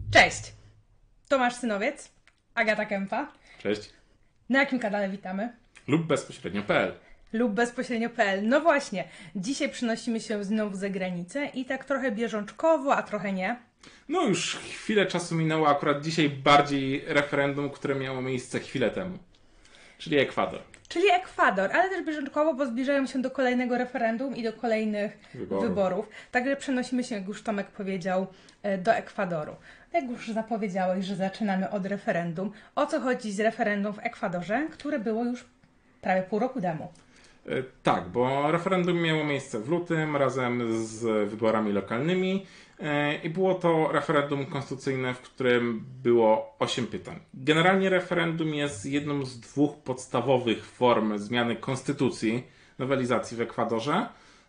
Cześć! Tomasz Synowiec, Agata Kępa. Cześć. Na jakim kanale witamy? Lub bezpośrednio.pl. Lub bezpośrednio.pl. No właśnie, dzisiaj przenosimy się znowu za granicę i tak trochę bieżączkowo, a trochę nie. No już chwilę czasu minęło, akurat dzisiaj bardziej referendum, które miało miejsce chwilę temu. Czyli Ekwador. Czyli Ekwador, ale też bieżączkowo, bo zbliżają się do kolejnego referendum i do kolejnych wyborów. Także przenosimy się, jak już Tomek powiedział, do Ekwadoru. Jak już zapowiedziałeś, że zaczynamy od referendum. O co chodzi z referendum w Ekwadorze, które było już prawie pół roku temu? Tak, bo referendum miało miejsce w lutym razem z wyborami lokalnymi i było to referendum konstytucyjne, w którym było 8 pytań. Generalnie referendum jest jedną z dwóch podstawowych form zmiany konstytucji, nowelizacji w Ekwadorze.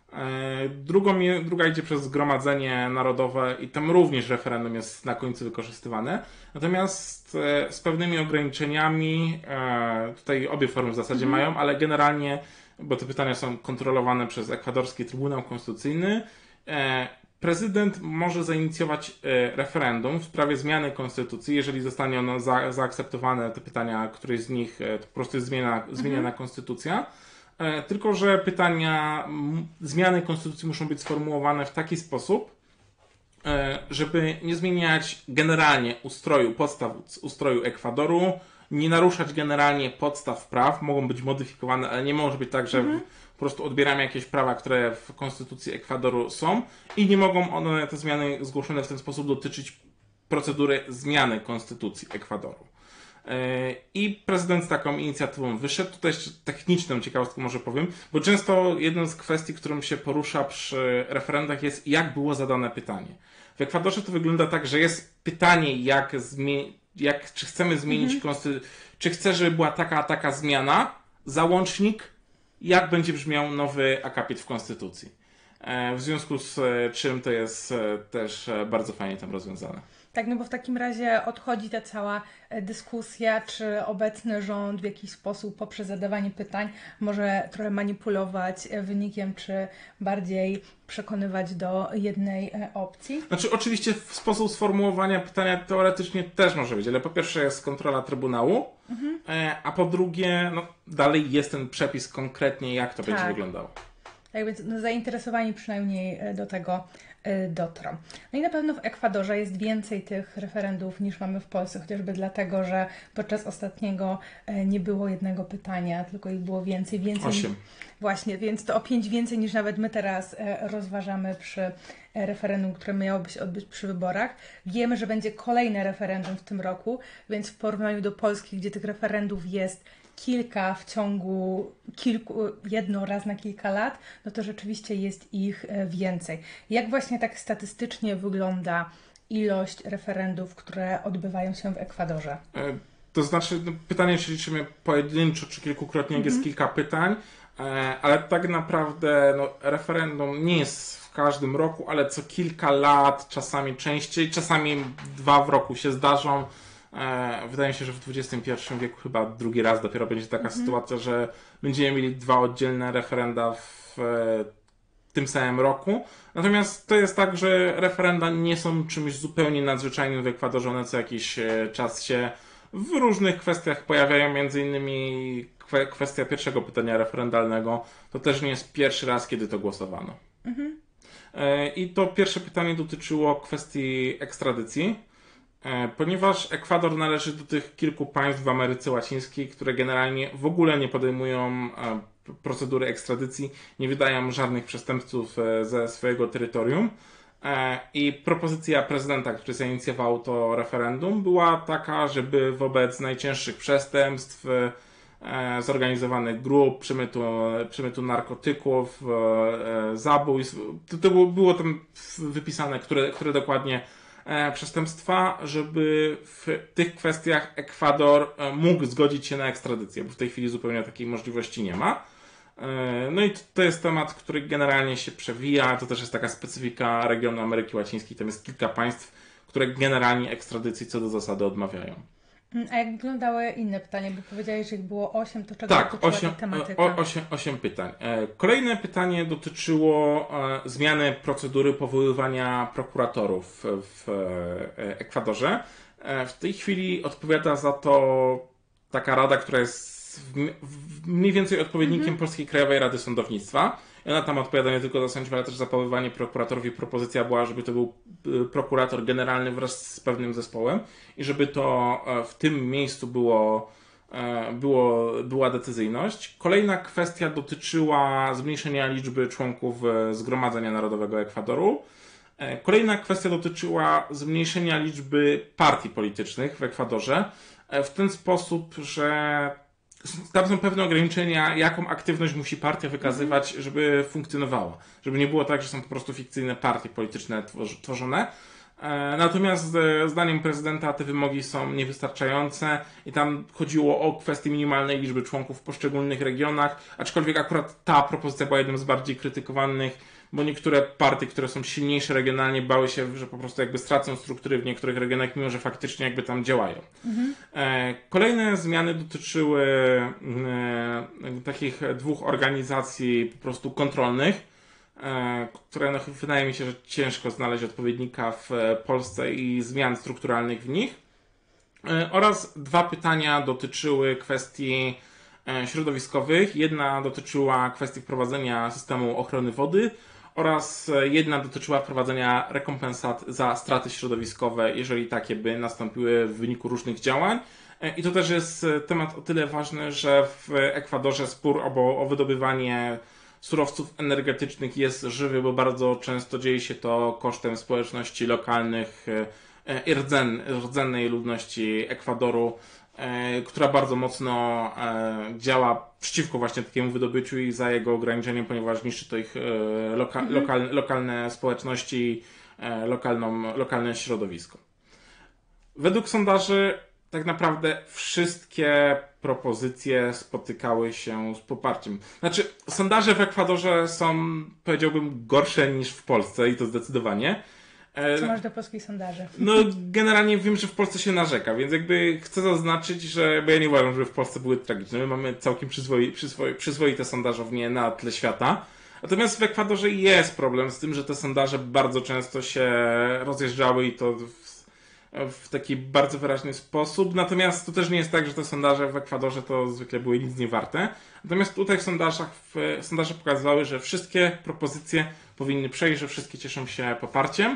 Druga idzie przez Zgromadzenie Narodowe i tam również referendum jest na końcu wykorzystywane. Natomiast z pewnymi ograniczeniami, tutaj obie formy w zasadzie mają, ale generalnie, bo te pytania są kontrolowane przez ekwadorski Trybunał Konstytucyjny, prezydent może zainicjować referendum w sprawie zmiany konstytucji, jeżeli zostanie ono zaakceptowane, te pytania, któreś z nich to po prostu jest zmieniana konstytucja. Tylko że pytania zmiany konstytucji muszą być sformułowane w taki sposób, żeby nie zmieniać generalnie podstaw ustroju Ekwadoru, nie naruszać generalnie podstaw praw, mogą być modyfikowane, ale nie może być tak, że po prostu odbieramy jakieś prawa, które w konstytucji Ekwadoru są i nie mogą one, te zmiany zgłoszone w ten sposób, dotyczyć procedury zmiany konstytucji Ekwadoru. I prezydent z taką inicjatywą wyszedł. Tutaj jeszcze techniczną ciekawostkę może powiem, bo często jedną z kwestii, którą się porusza przy referendach jest, jak było zadane pytanie. W Ekwadorze to wygląda tak, że jest pytanie, czy chcemy zmienić konstytucję, czy chcę, żeby była taka a taka zmiana, załącznik, jak będzie brzmiał nowy akapit w konstytucji. W związku z czym to jest też bardzo fajnie tam rozwiązane. Tak, no bo w takim razie odchodzi ta cała dyskusja, czy obecny rząd w jakiś sposób poprzez zadawanie pytań może trochę manipulować wynikiem, czy bardziej przekonywać do jednej opcji. Znaczy oczywiście sposób sformułowania pytania teoretycznie też może być, ale po pierwsze jest kontrola Trybunału, a po drugie no, dalej jest ten przepis konkretnie, jak to będzie wyglądało. Tak więc no, zainteresowani przynajmniej do tego dotrą. No i na pewno w Ekwadorze jest więcej tych referendów niż mamy w Polsce, chociażby dlatego, że podczas ostatniego nie było jednego pytania, tylko ich było więcej. 8. Właśnie, więc to o 5 więcej niż nawet my teraz rozważamy przy referendum, które miałoby się odbyć przy wyborach. Wiemy, że będzie kolejne referendum w tym roku, więc w porównaniu do Polski, gdzie tych referendów jest kilka w ciągu jedno raz na kilka lat, no to rzeczywiście jest ich więcej. Jak właśnie tak statystycznie wygląda ilość referendów, które odbywają się w Ekwadorze? To znaczy, pytanie, czy liczymy pojedynczo, czy kilkukrotnie, jak jest kilka pytań, ale tak naprawdę referendum nie jest w każdym roku, ale co kilka lat, czasami częściej, czasami 2 w roku się zdarzą. Wydaje mi się, że w XXI wieku chyba drugi raz dopiero będzie taka sytuacja, że będziemy mieli 2 oddzielne referenda w tym samym roku. Natomiast to jest tak, że referenda nie są czymś zupełnie nadzwyczajnym w Ekwadorze. One co jakiś czas się w różnych kwestiach pojawiają, między innymi kwestia pierwszego pytania referendalnego. To też nie jest pierwszy raz, kiedy to głosowano. I to pierwsze pytanie dotyczyło kwestii ekstradycji. Ponieważ Ekwador należy do tych kilku państw w Ameryce Łacińskiej, które generalnie w ogóle nie podejmują procedury ekstradycji, nie wydają żadnych przestępców ze swojego terytorium. I propozycja prezydenta, który zainicjował to referendum, była taka, żeby wobec najcięższych przestępstw, zorganizowanych grup, przemytu narkotyków, zabójstw, to było tam wypisane, które dokładnie przestępstwa, żeby w tych kwestiach Ekwador mógł zgodzić się na ekstradycję, bo w tej chwili zupełnie takiej możliwości nie ma. No i to jest temat, który generalnie się przewija, to też jest taka specyfika regionu Ameryki Łacińskiej, tam jest kilka państw, które generalnie ekstradycji co do zasady odmawiają. A jak wyglądały inne pytania? Bo powiedziałeś, że ich było 8, to czego Tak, dotyczyła ta tematyka? 8 pytań. Kolejne pytanie dotyczyło zmiany procedury powoływania prokuratorów w Ekwadorze. W tej chwili odpowiada za to taka rada, która jest mniej więcej odpowiednikiem Polskiej Krajowej Rady Sądownictwa. I ona tam odpowiada nie tylko za sędziów, ale też za powoływanie prokuratorów i propozycja była, żeby to był prokurator generalny wraz z pewnym zespołem i żeby to w tym miejscu była decyzyjność. Kolejna kwestia dotyczyła zmniejszenia liczby członków Zgromadzenia Narodowego Ekwadoru. Kolejna kwestia dotyczyła zmniejszenia liczby partii politycznych w Ekwadorze w ten sposób, że tam są pewne ograniczenia, jaką aktywność musi partia wykazywać, żeby funkcjonowała. Żeby nie było tak, że są po prostu fikcyjne partie polityczne tworzone. Natomiast zdaniem prezydenta te wymogi są niewystarczające i tam chodziło o kwestię minimalnej liczby członków w poszczególnych regionach, aczkolwiek akurat ta propozycja była jedną z bardziej krytykowanych, bo niektóre partie, które są silniejsze regionalnie, bały się, że po prostu jakby stracą struktury w niektórych regionach, mimo że faktycznie jakby tam działają. Kolejne zmiany dotyczyły takich dwóch organizacji po prostu kontrolnych, które wydaje mi się, że ciężko znaleźć odpowiednika w Polsce i zmian strukturalnych w nich. Oraz dwa pytania dotyczyły kwestii środowiskowych. Jedna dotyczyła kwestii wprowadzenia systemu ochrony wody oraz jedna dotyczyła wprowadzenia rekompensat za straty środowiskowe, jeżeli takie by nastąpiły w wyniku różnych działań. I to też jest temat o tyle ważny, że w Ekwadorze spór o wydobywanie surowców energetycznych jest żywy, bo bardzo często dzieje się to kosztem społeczności lokalnych i rdzennej ludności Ekwadoru, która bardzo mocno działa przeciwko właśnie takiemu wydobyciu i za jego ograniczeniem, ponieważ niszczy to ich lokalne społeczności, lokalne środowisko. Według sondaży tak naprawdę wszystkie propozycje spotykały się z poparciem. Znaczy, sondaże w Ekwadorze są, powiedziałbym, gorsze niż w Polsce i to zdecydowanie. Co masz do polskich sondaży? No, generalnie wiem, że w Polsce się narzeka, więc jakby chcę zaznaczyć, że, bo ja nie uważam, że w Polsce były tragiczne. My mamy całkiem przyzwoite sondażownie na tle świata. Natomiast w Ekwadorze jest problem z tym, że te sondaże bardzo często się rozjeżdżały i to w taki bardzo wyraźny sposób. Natomiast to też nie jest tak, że te sondaże w Ekwadorze to zwykle były nic nie warte. Natomiast tutaj sondaże pokazywały, że wszystkie propozycje powinny przejść, że wszystkie cieszą się poparciem.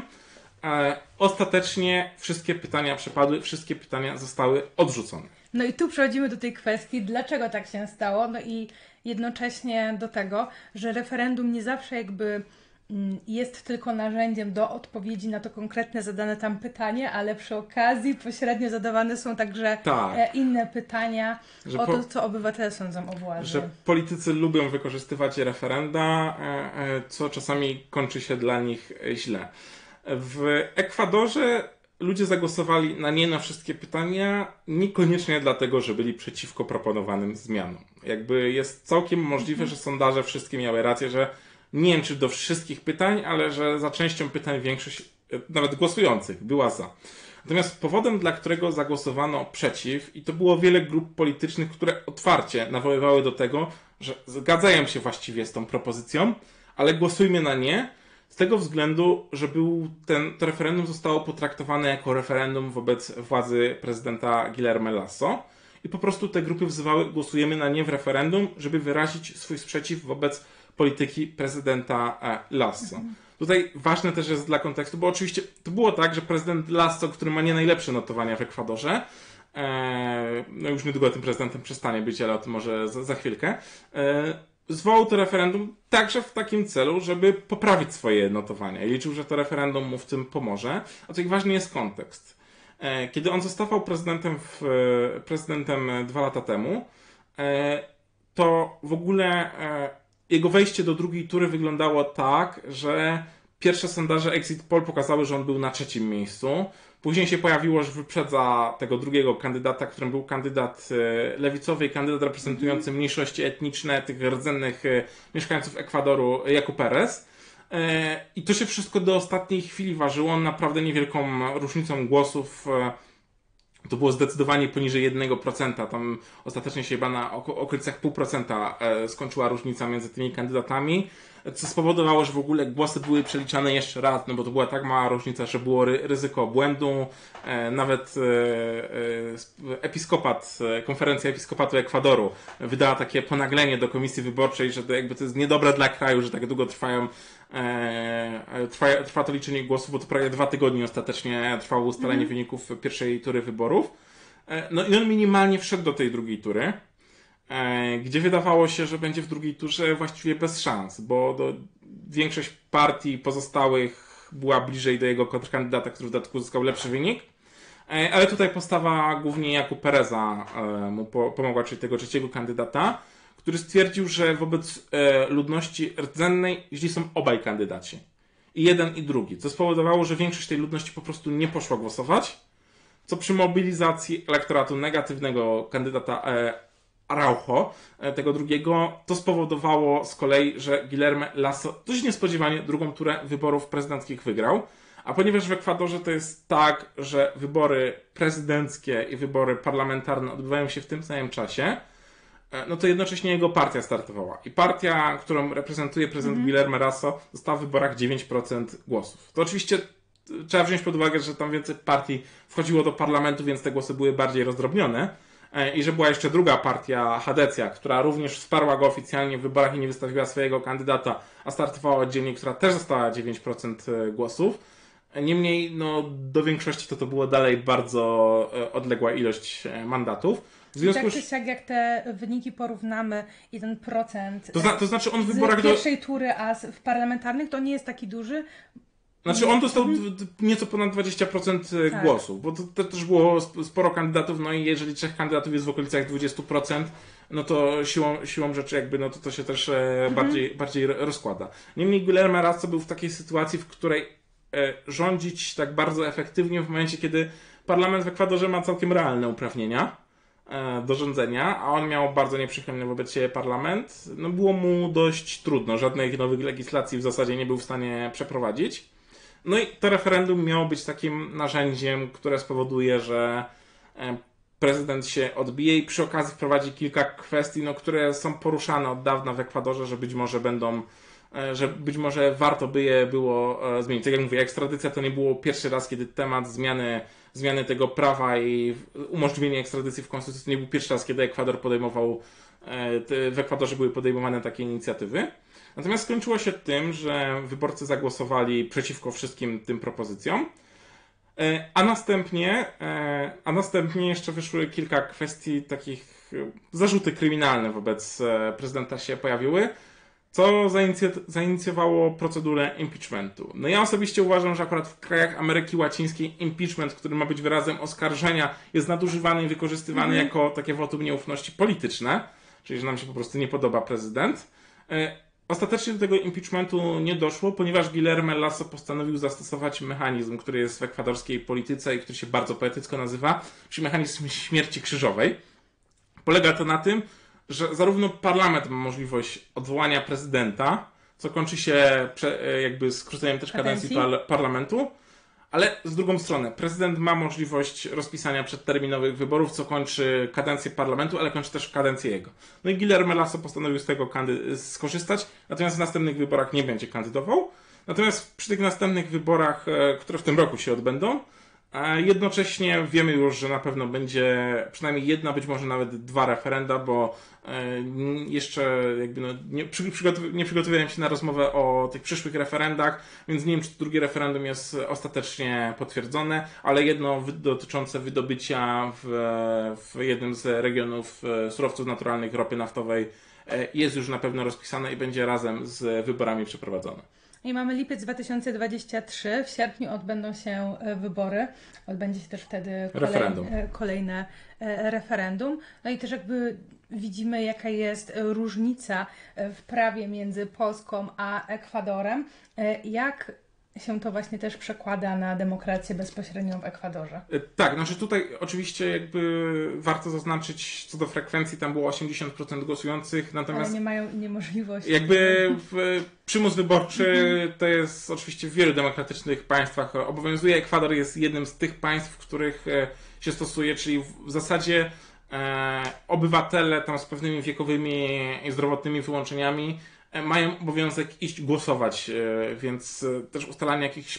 Ostatecznie wszystkie pytania przepadły, wszystkie pytania zostały odrzucone. No i tu przechodzimy do tej kwestii, dlaczego tak się stało, no i jednocześnie do tego, że referendum nie zawsze jakby jest tylko narzędziem do odpowiedzi na to konkretne zadane tam pytanie, ale przy okazji pośrednio zadawane są także inne pytania o to, co obywatele sądzą o władzy. Że politycy lubią wykorzystywać referenda, co czasami kończy się dla nich źle. W Ekwadorze ludzie zagłosowali na nie na wszystkie pytania, niekoniecznie dlatego, że byli przeciwko proponowanym zmianom. Jakby jest całkiem możliwe, że sondaże wszystkie miały rację, że nie wiem, czy do wszystkich pytań, ale że za częścią pytań większość, nawet głosujących, była za. Natomiast powodem, dla którego zagłosowano przeciw, i to było wiele grup politycznych, które otwarcie nawoływały do tego, że zgadzają się właściwie z tą propozycją, ale głosujmy na nie, z tego względu, że to referendum zostało potraktowane jako referendum wobec władzy prezydenta Guillermo Lasso i po prostu te grupy wzywały, głosujemy na nie w referendum, żeby wyrazić swój sprzeciw wobec polityki prezydenta Lasso. Tutaj ważne też jest dla kontekstu, bo oczywiście to było tak, że prezydent Lasso, który ma nie najlepsze notowania w Ekwadorze, no już niedługo tym prezydentem przestanie być, ale o tym może za chwilkę, zwołał to referendum także w takim celu, żeby poprawić swoje notowania i liczył, że to referendum mu w tym pomoże. A tutaj ważny jest kontekst. Kiedy on zostawał prezydentem 2 lata temu, to w ogóle jego wejście do drugiej tury wyglądało tak, że pierwsze sondaże Exit Poll pokazały, że on był na 3. miejscu. Później się pojawiło, że wyprzedza tego drugiego kandydata, którym był kandydat lewicowy i kandydat reprezentujący mniejszości etniczne, tych rdzennych mieszkańców Ekwadoru, Jaku Perez. I to się wszystko do ostatniej chwili ważyło. On naprawdę niewielką różnicą głosów to było zdecydowanie poniżej 1%. Tam ostatecznie się chyba na okolicach 0,5% skończyła różnica między tymi kandydatami, co spowodowało, że w ogóle głosy były przeliczane jeszcze raz, no bo to była tak mała różnica, że było ryzyko błędu. Nawet konferencja Episkopatu Ekwadoru wydała takie ponaglenie do komisji wyborczej, że to jakby to jest niedobre dla kraju, że tak długo trwa to liczenie głosów, bo to prawie 2 tygodnie ostatecznie trwało ustalenie wyników pierwszej tury wyborów. No i on minimalnie wszedł do tej drugiej tury, gdzie wydawało się, że będzie w drugiej turze właściwie bez szans, bo większość partii pozostałych była bliżej do jego kontrkandydata, który w dodatku uzyskał lepszy wynik. Ale tutaj postawa głównie Jakub Pereza mu pomogła, czyli tego trzeciego kandydata, który stwierdził, że wobec ludności rdzennej źli są obaj kandydaci. I jeden, i drugi. Co spowodowało, że większość tej ludności po prostu nie poszła głosować, co przy mobilizacji elektoratu negatywnego kandydata Araujo, tego drugiego, to spowodowało z kolei, że Guilherme Lasso dość niespodziewanie drugą turę wyborów prezydenckich wygrał. A ponieważ w Ekwadorze to jest tak, że wybory prezydenckie i wybory parlamentarne odbywają się w tym samym czasie, no to jednocześnie jego partia startowała. I partia, którą reprezentuje prezydent Guilherme Lasso, dostała w wyborach 9% głosów. To oczywiście trzeba wziąć pod uwagę, że tam więcej partii wchodziło do parlamentu, więc te głosy były bardziej rozdrobnione. I że była jeszcze druga partia, Hadecja, która również wsparła go oficjalnie w wyborach i nie wystawiła swojego kandydata, a startowała oddzielnie, która też dostała 9% głosów. Niemniej no, do większości to było dalej bardzo odległa ilość mandatów. W związku tak czy siak, jak te wyniki porównamy i ten procent to znaczy on w wyborach z pierwszej tury, a w parlamentarnych to nie jest taki duży. Znaczy on dostał nieco ponad 20% głosów, bo to też było sporo kandydatów, no i jeżeli 3 kandydatów jest w okolicach 20%, no to siłą rzeczy jakby no to się też bardziej rozkłada. Niemniej Guilherme Lasso był w takiej sytuacji, w której rządzić tak bardzo efektywnie w momencie, kiedy parlament w Ekwadorze ma całkiem realne uprawnienia do rządzenia, a on miał bardzo nieprzychylny wobec siebie parlament. No było mu dość trudno, żadnych nowych legislacji w zasadzie nie był w stanie przeprowadzić. No i to referendum miało być takim narzędziem, które spowoduje, że prezydent się odbije i przy okazji wprowadzi kilka kwestii, no, które są poruszane od dawna w Ekwadorze, że być może warto by je było zmienić. Tak jak mówię, ekstradycja to nie było pierwszy raz, kiedy temat zmiany tego prawa i umożliwienie ekstradycji w konstytucji to nie był pierwszy raz, kiedy w Ekwadorze były podejmowane takie inicjatywy. Natomiast skończyło się tym, że wyborcy zagłosowali przeciwko wszystkim tym propozycjom, a następnie jeszcze wyszły kilka kwestii, takich zarzuty kryminalne wobec prezydenta się pojawiły, co zainicjowało procedurę impeachmentu. No ja osobiście uważam, że akurat w krajach Ameryki Łacińskiej impeachment, który ma być wyrazem oskarżenia, jest nadużywany i wykorzystywany jako takie wotum nieufności polityczne, czyli że nam się po prostu nie podoba prezydent. Ostatecznie do tego impeachmentu nie doszło, ponieważ Guilherme Lasso postanowił zastosować mechanizm, który jest w ekwadorskiej polityce i który się bardzo poetycko nazywa, czyli mechanizm śmierci krzyżowej. Polega to na tym, że zarówno parlament ma możliwość odwołania prezydenta, co kończy się jakby skróceniem też kadencji parlamentu, ale z drugą stronę prezydent ma możliwość rozpisania przedterminowych wyborów, co kończy kadencję parlamentu, ale kończy też kadencję jego. No i Guilherme Lasso postanowił z tego skorzystać, natomiast w następnych wyborach nie będzie kandydował. Natomiast przy tych następnych wyborach, które w tym roku się odbędą, jednocześnie wiemy już, że na pewno będzie przynajmniej jedna, być może nawet 2 referenda, bo jeszcze jakby nie przygotowałem się na rozmowę o tych przyszłych referendach, więc nie wiem, czy to drugie referendum jest ostatecznie potwierdzone, ale jedno dotyczące wydobycia w jednym z regionów surowców naturalnych, ropy naftowej jest już na pewno rozpisane i będzie razem z wyborami przeprowadzone. I mamy lipiec 2023, w sierpniu odbędą się wybory, odbędzie się też wtedy kolejne referendum. No i też jakby widzimy, jaka jest różnica w prawie między Polską a Ekwadorem. Jak się to właśnie też przekłada na demokrację bezpośrednią w Ekwadorze. Tak, znaczy tutaj oczywiście jakby warto zaznaczyć, co do frekwencji, tam było 80% głosujących, Ale natomiast nie mają innej możliwości. jakby przymus wyborczy to jest oczywiście w wielu demokratycznych państwach obowiązuje. Ekwador jest jednym z tych państw, w których się stosuje, czyli w zasadzie obywatele tam z pewnymi wiekowymi i zdrowotnymi wyłączeniami mają obowiązek iść głosować, więc też ustalanie jakichś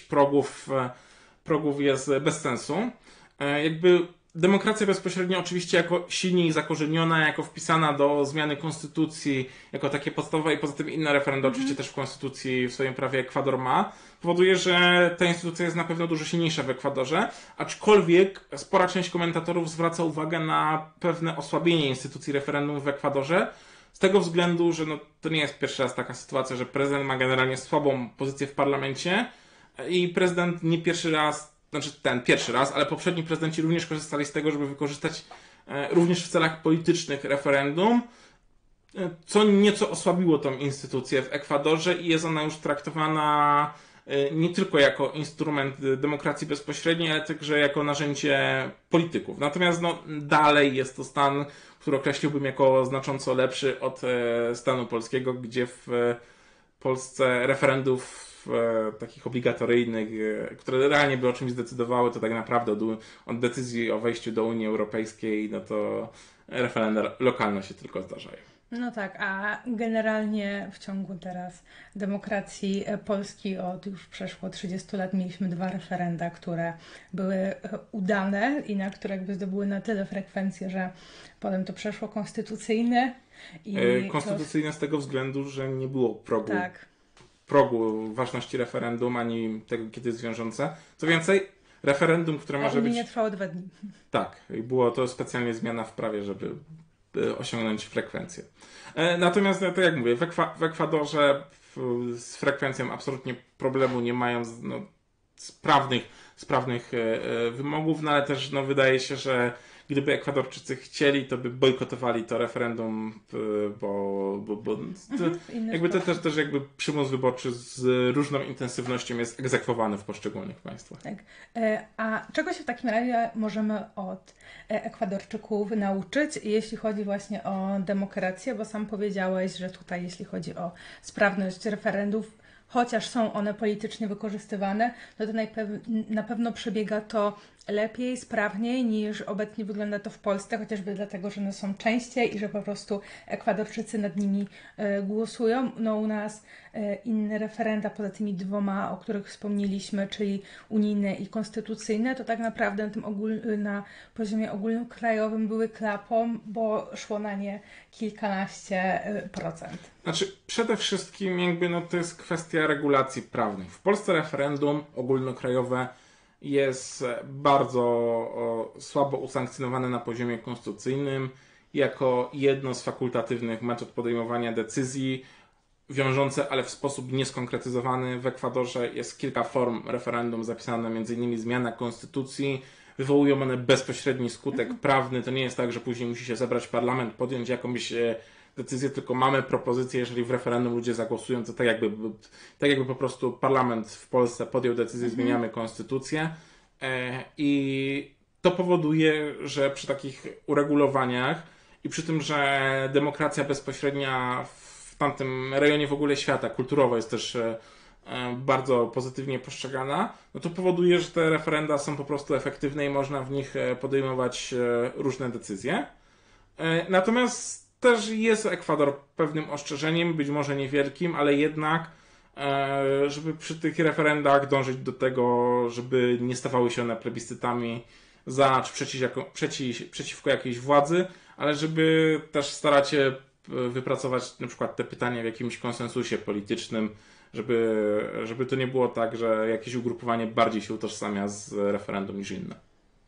progów jest bez sensu. Jakby demokracja bezpośrednia oczywiście jako silniej zakorzeniona, jako wpisana do zmiany konstytucji, jako takie podstawowe i poza tym inne referenda oczywiście też w konstytucji w swoim prawie Ekwador ma, powoduje, że ta instytucja jest na pewno dużo silniejsza w Ekwadorze, aczkolwiek spora część komentatorów zwraca uwagę na pewne osłabienie instytucji referendum w Ekwadorze, z tego względu, że no, to nie jest pierwszy raz taka sytuacja, że prezydent ma generalnie słabą pozycję w parlamencie i prezydent nie pierwszy raz, znaczy ten pierwszy raz, ale poprzedni prezydenci również korzystali z tego, żeby wykorzystać również w celach politycznych referendum, co nieco osłabiło tą instytucję w Ekwadorze i jest ona już traktowana nie tylko jako instrument demokracji bezpośredniej, ale także jako narzędzie polityków. Natomiast no, dalej jest to stan, który określiłbym jako znacząco lepszy od stanu polskiego, gdzie w Polsce referendów takich obligatoryjnych, które realnie by o czymś zdecydowały, to tak naprawdę od decyzji o wejściu do Unii Europejskiej, no to referenda lokalne się tylko zdarzają. No tak, a generalnie w ciągu teraz demokracji Polski od już przeszło 30 lat mieliśmy 2 referenda, które były udane i na które jakby zdobyły na tyle frekwencję, że potem to przeszło konstytucyjne. Konstytucyjne z tego względu, że nie było Tak. progu ważności referendum, ani tego, kiedy jest wiążące. Co więcej, referendum, które może być... nie trwało 2 dni. Tak, i było to specjalnie zmiana w prawie, żeby osiągnąć frekwencję. Natomiast, tak jak mówię, w Ekwadorze z frekwencją absolutnie problemu nie mają, no, sprawnych wymogów, no ale też no, wydaje się, że gdyby Ekwadorczycy chcieli, to by bojkotowali to referendum, bo jakby to też jakby przymus wyborczy z różną intensywnością jest egzekwowany w poszczególnych państwach. Tak. A czego się w takim razie możemy od Ekwadorczyków nauczyć, jeśli chodzi właśnie o demokrację, bo sam powiedziałeś, że tutaj jeśli chodzi o sprawność referendów, chociaż są one politycznie wykorzystywane, no to na pewno przebiega to lepiej, sprawniej niż obecnie wygląda to w Polsce, chociażby dlatego, że one są częściej i że po prostu Ekwadorczycy nad nimi głosują. No u nas inne referenda, poza tymi 2, o których wspomnieliśmy, czyli unijne i konstytucyjne, to tak naprawdę na tym na poziomie ogólnokrajowym były klapą, bo szło na nie kilkanaście procent. Znaczy, przede wszystkim jakby no to jest kwestia regulacji prawnych. W Polsce referendum ogólnokrajowe jest bardzo słabo usankcjonowane na poziomie konstytucyjnym jako jedno z fakultatywnych metod podejmowania decyzji wiążące, ale w sposób nieskonkretyzowany. W Ekwadorze jest kilka form referendum zapisane, m.in. zmiana konstytucji. Wywołują one bezpośredni skutek prawny. To nie jest tak, że później musi się zebrać parlament, podjąć jakąś decyzję, tylko mamy propozycję, jeżeli w referendum ludzie zagłosują, to tak jakby po prostu parlament w Polsce podjął decyzję, zmieniamy konstytucję i to powoduje, że przy takich uregulowaniach i przy tym, że demokracja bezpośrednia w tamtym rejonie w ogóle świata kulturowo jest też bardzo pozytywnie postrzegana, no to powoduje, że te referenda są po prostu efektywne i można w nich podejmować różne decyzje. Natomiast też jest Ekwador pewnym ostrzeżeniem, być może niewielkim, ale jednak, żeby przy tych referendach dążyć do tego, żeby nie stawały się one plebiscytami za czy przeciwko jakiejś władzy, ale żeby też starać się wypracować na przykład te pytania w jakimś konsensusie politycznym, żeby to nie było tak, że jakieś ugrupowanie bardziej się utożsamia z referendum niż inne.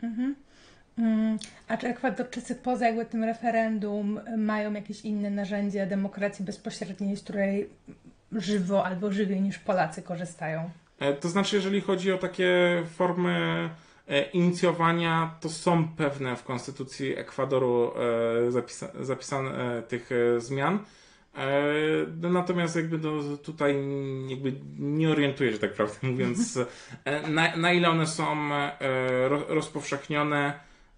A czy Ekwadorczycy poza jakby tym referendum mają jakieś inne narzędzia demokracji bezpośredniej, z której żywo albo żywiej niż Polacy korzystają? To znaczy, jeżeli chodzi o takie formy inicjowania, to są pewne w konstytucji Ekwadoru zapisane tych zmian. No, natomiast jakby no, tutaj jakby nie orientuję się, tak prawdę mówiąc, na ile one są rozpowszechnione,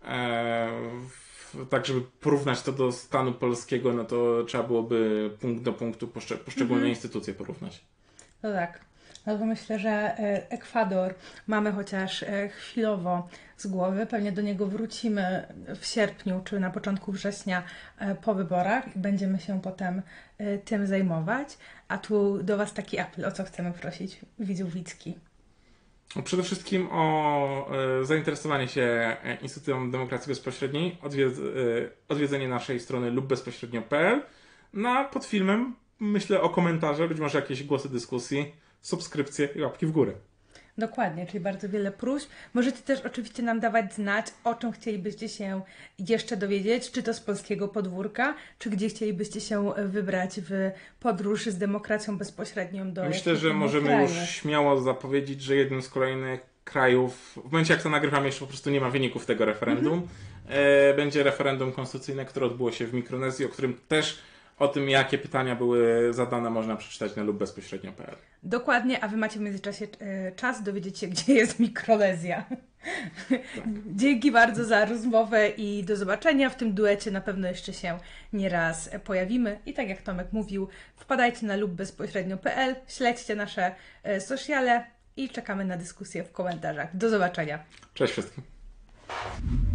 tak żeby porównać to do stanu polskiego, no to trzeba byłoby punkt do punktu poszczególne instytucje porównać. No tak. No to myślę, że Ekwador mamy chociaż chwilowo z głowy. Pewnie do niego wrócimy w sierpniu czy na początku września po wyborach i będziemy się potem tym zajmować. A tu do Was taki apel, o co chcemy prosić widzów Wicki. No, przede wszystkim o zainteresowanie się Instytutem Demokracji Bezpośredniej, odwiedzenie naszej strony lub bezpośrednio.pl. Pod filmem myślę o komentarze, być może jakieś głosy dyskusji, subskrypcje i łapki w górę. Dokładnie, czyli bardzo wiele próśb. Możecie też oczywiście nam dawać znać, o czym chcielibyście się jeszcze dowiedzieć, czy to z polskiego podwórka, czy gdzie chcielibyście się wybrać w podróż z demokracją bezpośrednią do Myślę, że innych możemy krajów. już śmiało zapowiedzieć, że jednym z kolejnych krajów, w momencie jak to nagrywam, jeszcze po prostu nie ma wyników tego referendum, będzie referendum konstytucyjne, które odbyło się w Mikronezji, o którym też o tym, jakie pytania były zadane, można przeczytać na lubbezpośrednio.pl. Dokładnie, a Wy macie w międzyczasie czas dowiedzieć się, gdzie jest Mikronezja. Dzięki bardzo za rozmowę i do zobaczenia. W tym duecie na pewno jeszcze się nieraz pojawimy. I tak jak Tomek mówił, wpadajcie na lubbezpośrednio.pl, śledźcie nasze sociale i czekamy na dyskusję w komentarzach. Do zobaczenia. Cześć wszystkim.